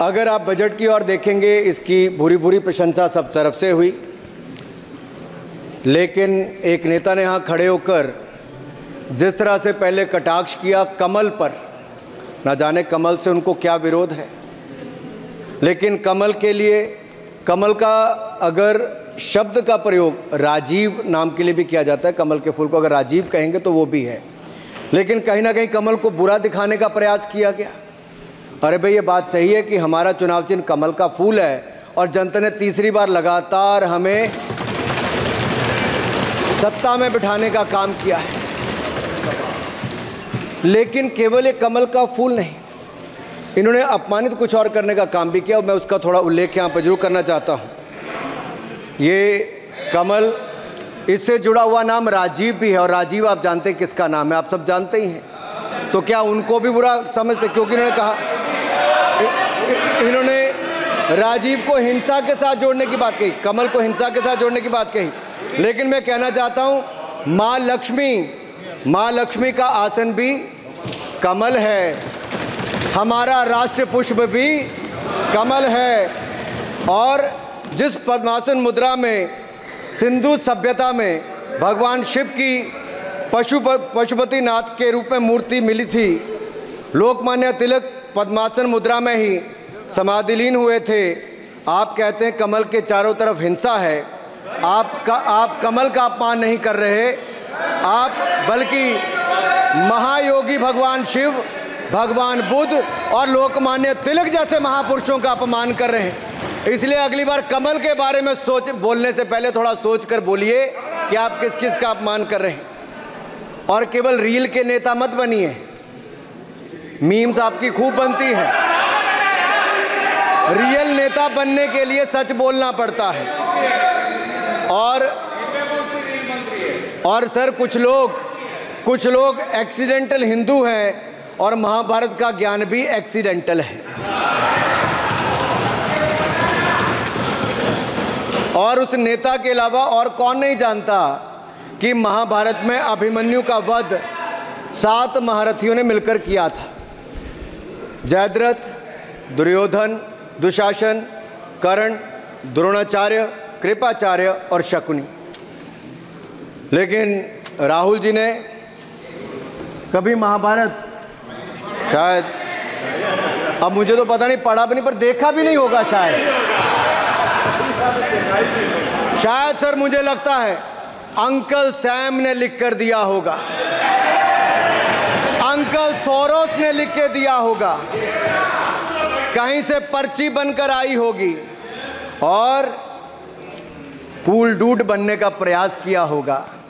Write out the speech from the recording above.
अगर आप बजट की ओर देखेंगे, इसकी भूरी भूरी प्रशंसा सब तरफ से हुई, लेकिन एक नेता ने यहाँ खड़े होकर जिस तरह से पहले कटाक्ष किया कमल पर, ना जाने कमल से उनको क्या विरोध है, लेकिन कमल के लिए, कमल का अगर शब्द का प्रयोग राजीव नाम के लिए भी किया जाता है, कमल के फूल को अगर राजीव कहेंगे तो वो भी है, लेकिन कहीं ना कहीं कमल को बुरा दिखाने का प्रयास किया गया। अरे भाई, ये बात सही है कि हमारा चुनाव चिन्ह कमल का फूल है और जनता ने तीसरी बार लगातार हमें सत्ता में बिठाने का काम किया है, लेकिन केवल एक कमल का फूल नहीं, इन्होंने अपमानित कुछ और करने का काम भी किया और मैं उसका थोड़ा उल्लेख यहाँ पर जरूर करना चाहता हूँ। ये कमल, इससे जुड़ा हुआ नाम राजीव भी है और राजीव आप जानते हैं किसका नाम है, आप सब जानते ही हैं, तो क्या उनको भी बुरा समझते? क्योंकि इन्होंने कहा, इन्होंने राजीव को हिंसा के साथ जोड़ने की बात कही, कमल को हिंसा के साथ जोड़ने की बात कही, लेकिन मैं कहना चाहता हूँ माँ लक्ष्मी का आसन भी कमल है, हमारा राष्ट्र पुष्प भी कमल है, और जिस पद्मासन मुद्रा में सिंधु सभ्यता में भगवान शिव की पशुपति नाथ के रूप में मूर्ति मिली थी, लोकमान्य तिलक पद्मासन मुद्रा में ही समाधिलीन हुए थे। आप कहते हैं कमल के चारों तरफ हिंसा है, आप कमल का अपमान नहीं कर रहे, आप बल्कि महायोगी भगवान शिव, भगवान बुद्ध और लोकमान्य तिलक जैसे महापुरुषों का अपमान कर रहे हैं। इसलिए अगली बार कमल के बारे में बोलने से पहले थोड़ा सोच कर बोलिए कि आप किस किस का अपमान कर रहे हैं, और केवल रील के नेता मत बनिए। मीम्स आपकी खूब बनती है, रियल नेता बनने के लिए सच बोलना पड़ता है। और सर, कुछ लोग एक्सीडेंटल हिंदू हैं और महाभारत का ज्ञान भी एक्सीडेंटल है। और उस नेता के अलावा और कौन नहीं जानता कि महाभारत में अभिमन्यु का वध 7 महारथियों ने मिलकर किया था, जयद्रथ, दुर्योधन, दुशासन, कर्ण, द्रोणाचार्य, कृपाचार्य और शकुनी। लेकिन राहुल जी ने कभी महाभारत, शायद, अब मुझे तो पता नहीं, पढ़ा भी नहीं, पर देखा भी नहीं होगा शायद सर, मुझे लगता है अंकल सैम ने लिख कर दिया होगा, अंकल सोरोस ने लिख के दिया होगा, कहीं से पर्ची बनकर आई होगी और कूल डूड बनने का प्रयास किया होगा।